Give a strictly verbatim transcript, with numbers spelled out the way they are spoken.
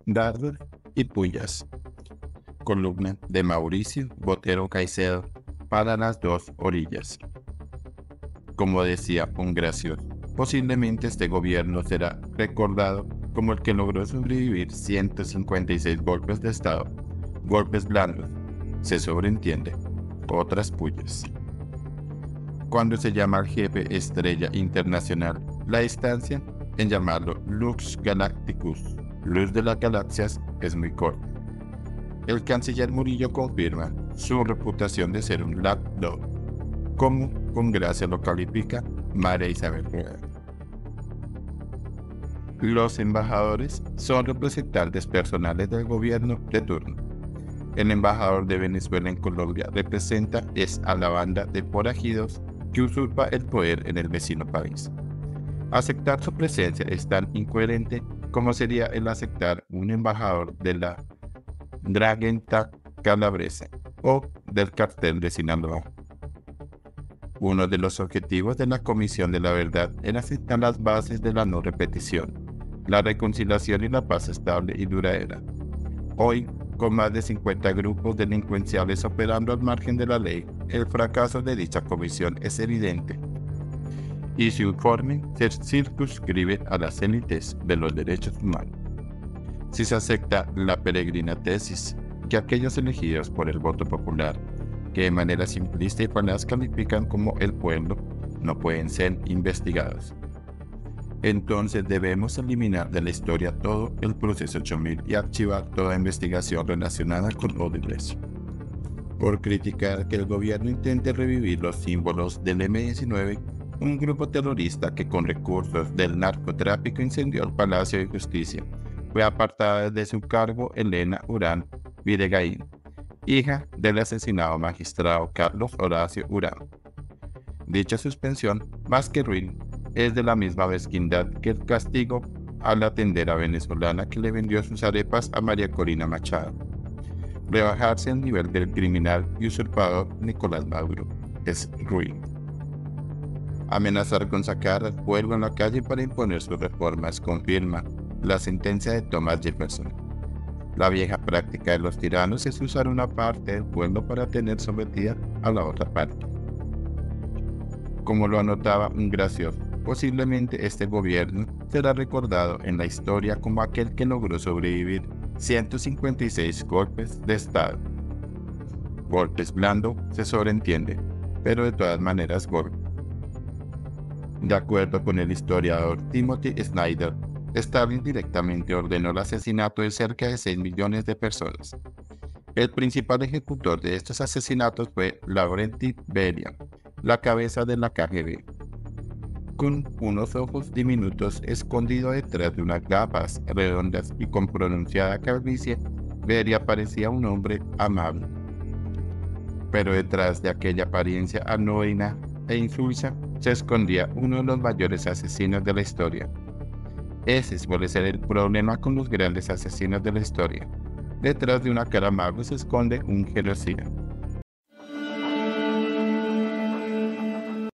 Dardos y Pullas. Columna de Mauricio Botero Caicedo para las dos orillas. Como decía un gracioso, posiblemente este gobierno será recordado como el que logró sobrevivir ciento cincuenta y seis golpes de Estado, golpes blandos, se sobreentiende, otras pullas. Cuando se llama al jefe estrella internacional, la distancia en llamarlo Lux Galacticus, luz de las galaxias, es muy corta. El canciller Murillo confirma su reputación de ser un lapdog, como con gracia lo califica María Isabel Rueda. Los embajadores son representantes personales del gobierno de turno. El embajador de Venezuela en Colombia representa es a la banda de forajidos que usurpa el poder en el vecino país. Aceptar su presencia es tan incoherente como sería el aceptar un embajador de la Draguenta Calabresa o del cartel de Sinaloa. Uno de los objetivos de la Comisión de la Verdad era sentar las bases de la no repetición, la reconciliación y la paz estable y duradera. Hoy, con más de cincuenta grupos delincuenciales operando al margen de la ley, el fracaso de dicha comisión es evidente, y su informe se circunscribe a las élites de los derechos humanos. Si se acepta la peregrina tesis que aquellos elegidos por el voto popular, que de manera simplista y falaz califican como el pueblo, no pueden ser investigados, entonces debemos eliminar de la historia todo el proceso ocho mil y archivar toda investigación relacionada con Odebrecht. Por criticar que el gobierno intente revivir los símbolos del eme diecinueve, un grupo terrorista que con recursos del narcotráfico incendió el Palacio de Justicia, fue apartada de su cargo Elena Urán Videgaín, hija del asesinado magistrado Carlos Horacio Urán. Dicha suspensión, más que ruin, es de la misma mezquindad que el castigo a la tendera venezolana que le vendió sus arepas a María Corina Machado. Rebajarse al nivel del criminal y usurpador Nicolás Maduro es ruin. Amenazar con sacar al pueblo a la calle para imponer sus reformas confirma la sentencia de Thomas Jefferson. La vieja práctica de los tiranos es usar una parte del pueblo para tener sometida a la otra parte. Como lo anotaba un gracioso, posiblemente este gobierno será recordado en la historia como aquel que logró sobrevivir ciento cincuenta y seis golpes de Estado. Golpes blando se sobreentiende, pero de todas maneras golpe. De acuerdo con el historiador Timothy Snyder, Stalin directamente ordenó el asesinato de cerca de seis millones de personas. El principal ejecutor de estos asesinatos fue Lavrenti Beria, la cabeza de la K G B. Con unos ojos diminutos escondido detrás de unas gafas redondas y con pronunciada calvicie, Beria parecía un hombre amable. Pero detrás de aquella apariencia anodina e insulsa se escondía uno de los mayores asesinos de la historia. Ese suele ser el problema con los grandes asesinos de la historia. Detrás de una cara amable se esconde un genocida.